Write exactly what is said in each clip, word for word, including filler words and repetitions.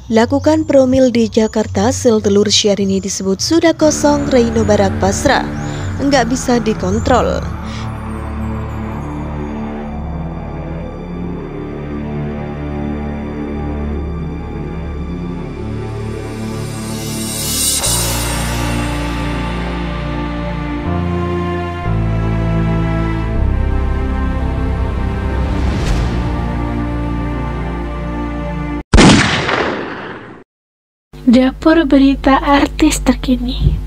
Lakukan promil di Jakarta, sel telur Syahrini disebut sudah kosong, Reino Barak pasrah, enggak bisa dikontrol. Dapur berita artis terkini.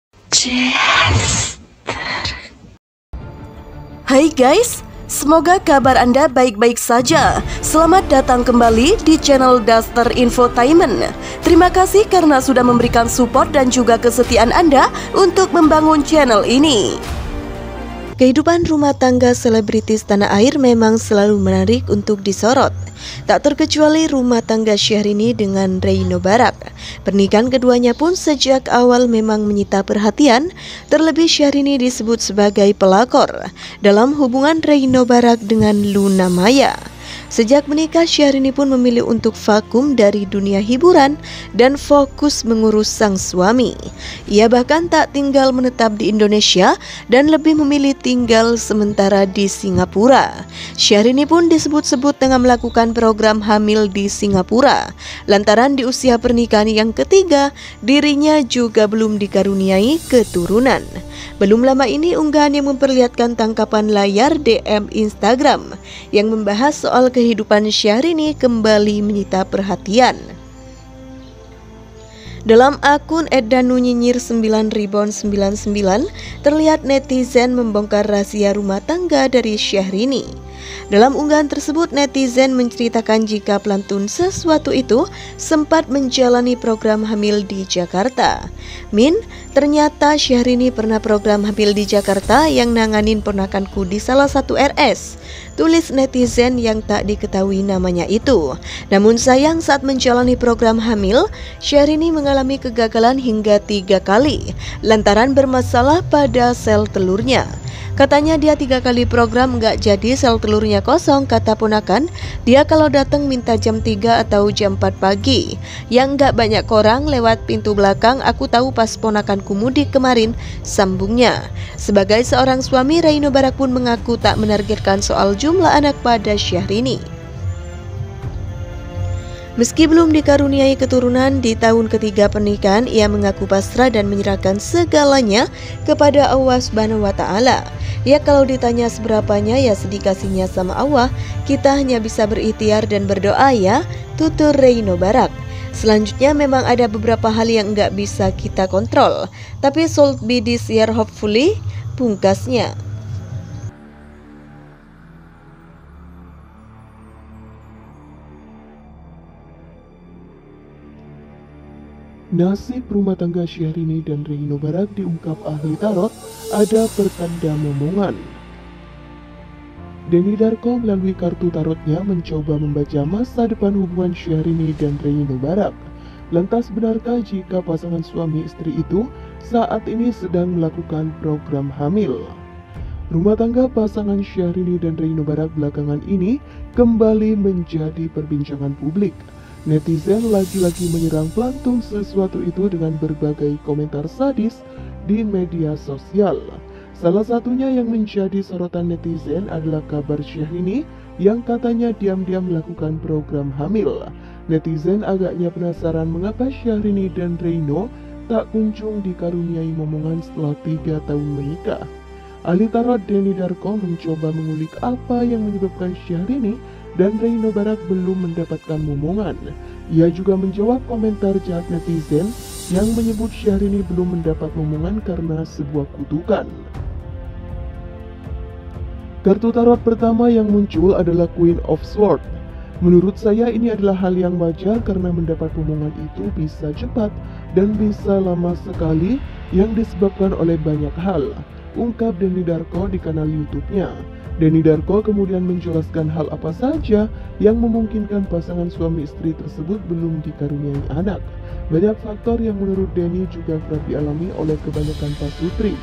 Hai guys, semoga kabar Anda baik-baik saja. Selamat datang kembali di channel Daster Infotainment. Terima kasih karena sudah memberikan support dan juga kesetiaan Anda untuk membangun channel ini. Kehidupan rumah tangga selebritis tanah air memang selalu menarik untuk disorot. Tak terkecuali rumah tangga Syahrini dengan Reino Barak. Pernikahan keduanya pun sejak awal memang menyita perhatian. Terlebih Syahrini disebut sebagai pelakor dalam hubungan Reino Barak dengan Luna Maya. Sejak menikah, Syahrini pun memilih untuk vakum dari dunia hiburan dan fokus mengurus sang suami. Ia bahkan tak tinggal menetap di Indonesia dan lebih memilih tinggal sementara di Singapura. Syahrini pun disebut-sebut tengah melakukan program hamil di Singapura. Lantaran di usia pernikahan yang ketiga, dirinya juga belum dikaruniai keturunan. Belum lama ini unggahan yang memperlihatkan tangkapan layar D M Instagram yang membahas soal kehidupan Syahrini kembali menyita perhatian. Dalam akun et danu nyinyir sembilan ribon sembilan sembilan terlihat netizen membongkar rahasia rumah tangga dari Syahrini. Dalam unggahan tersebut, netizen menceritakan jika pelantun sesuatu itu sempat menjalani program hamil di Jakarta. Min, ternyata Syahrini pernah program hamil di Jakarta yang nanganin ponakanku di salah satu R S. Tulis netizen yang tak diketahui namanya itu. Namun sayang saat menjalani program hamil, Syahrini mengalami kegagalan hingga tiga kali lantaran bermasalah pada sel telurnya. Katanya dia tiga kali program nggak jadi, sel telurnya kosong. Kata ponakan, dia kalau datang minta jam tiga atau jam empat pagi. Yang nggak banyak orang lewat pintu belakang, aku tahu pas ponakanku mudik kemarin, sambungnya. Sebagai seorang suami, Reino Barak pun mengaku tak menargetkan soal jumlah anak pada Syahrini. Meski belum dikaruniai keturunan, di tahun ketiga pernikahan ia mengaku pasrah dan menyerahkan segalanya kepada Allah Subhanahu wa Ta'ala. Ya kalau ditanya seberapanya ya sedikasinya sama Allah, kita hanya bisa berikhtiar dan berdoa ya, tutur Reino Barak. Selanjutnya memang ada beberapa hal yang nggak bisa kita kontrol, tapi should be this year hopefully, pungkasnya. Nasib rumah tangga Syahrini dan Reino Barak diungkap ahli tarot ada pertanda momongan. Denny Darko melalui kartu tarotnya mencoba membaca masa depan hubungan Syahrini dan Reino Barak. Lantas benarkah jika pasangan suami istri itu saat ini sedang melakukan program hamil? Rumah tangga pasangan Syahrini dan Reino Barak belakangan ini kembali menjadi perbincangan publik. Netizen lagi-lagi menyerang pelantun sesuatu itu dengan berbagai komentar sadis di media sosial. Salah satunya yang menjadi sorotan netizen adalah kabar Syahrini yang katanya diam-diam melakukan program hamil. Netizen agaknya penasaran mengapa Syahrini dan Reino tak kunjung dikaruniai momongan setelah tiga tahun menikah. Ahli tarot Denny Darko mencoba mengulik apa yang menyebabkan Syahrini dan Reino Barak belum mendapatkan momongan. Ia juga menjawab komentar jahat netizen yang menyebut Syahrini belum mendapat momongan karena sebuah kutukan. Kartu tarot pertama yang muncul adalah Queen of Swords. Menurut saya ini adalah hal yang wajar karena mendapat momongan itu bisa cepat dan bisa lama sekali yang disebabkan oleh banyak hal, ungkap Denny Darko di kanal YouTube-nya. Denny Darko kemudian menjelaskan hal apa saja yang memungkinkan pasangan suami istri tersebut belum dikaruniai anak. Banyak faktor yang menurut Denny juga kerap dialami oleh kebanyakan pasutri.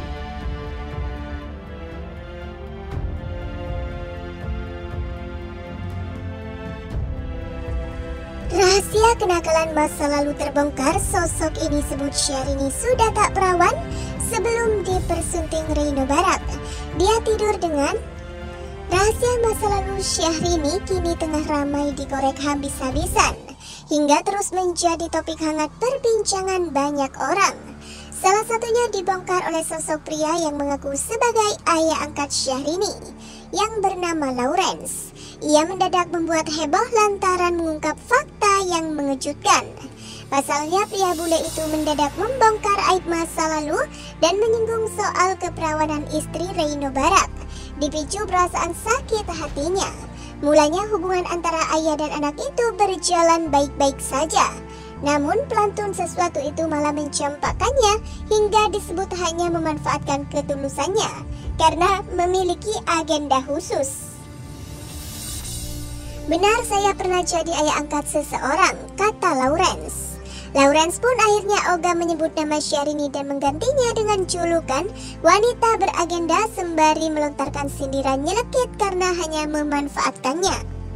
Rahasia kenakalan masa lalu terbongkar, sosok ini sebut Syahrini sudah tak perawan sebelum dipersunting Reino Barak. Dia tidur dengan... Rahasia masa lalu Syahrini kini tengah ramai dikorek habis-habisan, hingga terus menjadi topik hangat perbincangan banyak orang. Salah satunya dibongkar oleh sosok pria yang mengaku sebagai ayah angkat Syahrini, yang bernama Lawrence. Ia mendadak membuat heboh lantaran mengungkap fakta yang mengejutkan. Pasalnya pria bule itu mendadak membongkar aib masa lalu dan menyinggung soal keperawanan istri Reino Barak, dipicu perasaan sakit hatinya. Mulanya hubungan antara ayah dan anak itu berjalan baik-baik saja. Namun pelantun sesuatu itu malah mencampakkannya hingga disebut hanya memanfaatkan ketulusannya karena memiliki agenda khusus. Benar, saya pernah jadi ayah angkat seseorang, kata Lawrence. Lawrence pun akhirnya ogah menyebut nama Syahrini dan menggantinya dengan julukan wanita beragenda sembari melontarkan sindiran nyelekit karena hanya memanfaatkannya.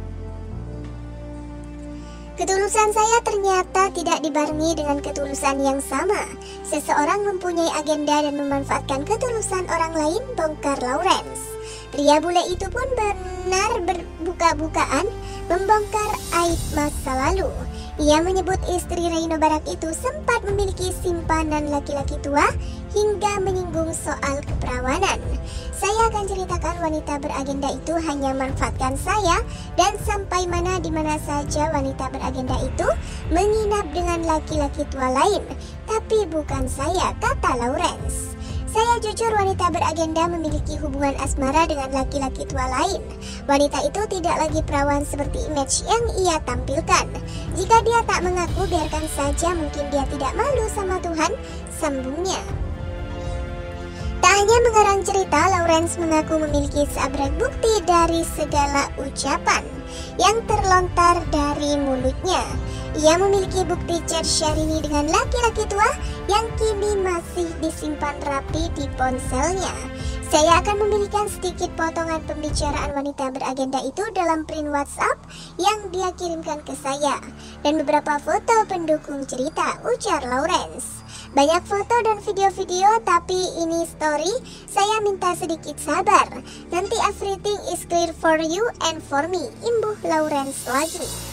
Ketulusan saya ternyata tidak dibarengi dengan ketulusan yang sama. Seseorang mempunyai agenda dan memanfaatkan ketulusan orang lain, bongkar Lawrence. Pria bule itu pun benar berbuka-bukaan membongkar aib masa lalu. Ia menyebut istri Reino Barak itu sempat memiliki simpanan laki-laki tua hingga menyinggung soal keperawanan. Saya akan ceritakan wanita beragenda itu hanya memanfaatkan saya dan sampai mana di mana saja wanita beragenda itu menginap dengan laki-laki tua lain. Tapi bukan saya, kata Lawrence. Saya jujur wanita beragenda memiliki hubungan asmara dengan laki-laki tua lain. Wanita itu tidak lagi perawan seperti image yang ia tampilkan. Jika dia tak mengaku, biarkan saja, mungkin dia tidak malu sama Tuhan, sambungnya. Tak hanya mengarang cerita, Lawrence mengaku memiliki seabrek bukti dari segala ucapan yang terlontar dari mulutnya. Ia memiliki bukti chat Syahrini dengan laki-laki tua yang kini masih disimpan rapi di ponselnya. Saya akan memberikan sedikit potongan pembicaraan wanita beragenda itu dalam print WhatsApp yang dia kirimkan ke saya, dan beberapa foto pendukung cerita, ujar Lawrence. Banyak foto dan video-video, tapi ini story, saya minta sedikit sabar. Nanti everything is clear for you and for me, imbuh Lawrence lagi.